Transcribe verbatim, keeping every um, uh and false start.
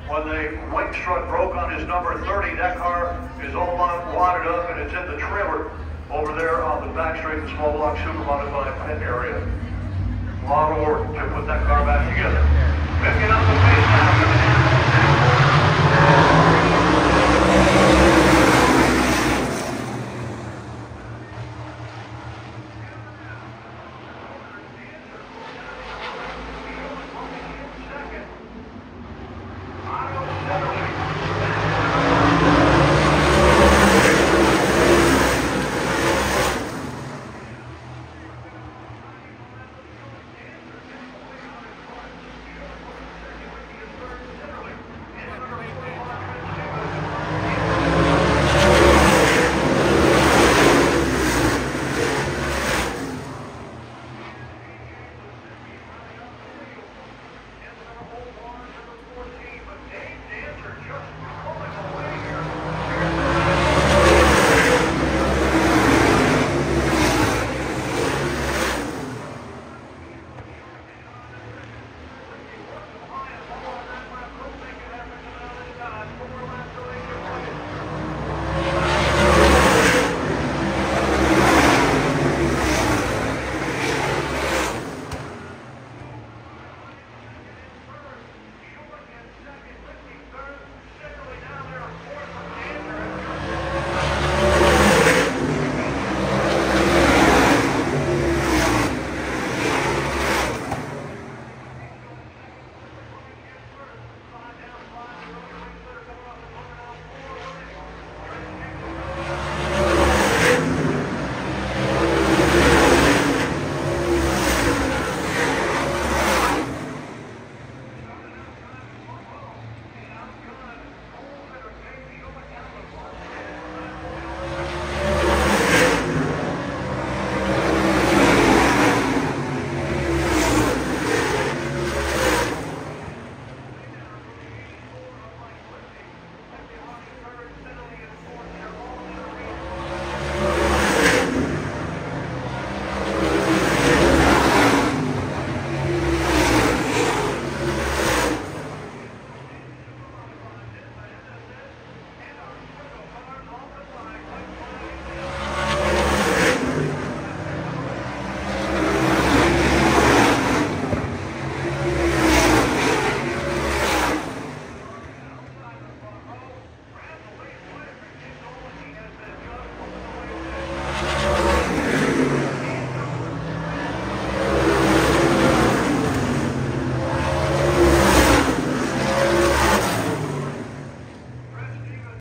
when the wing strut broke on his number thirty. That car is all wadded up and it's in the trailer over there on the back straight, the small block supermodified pit area. A lot of work to put that car back together. Picking up the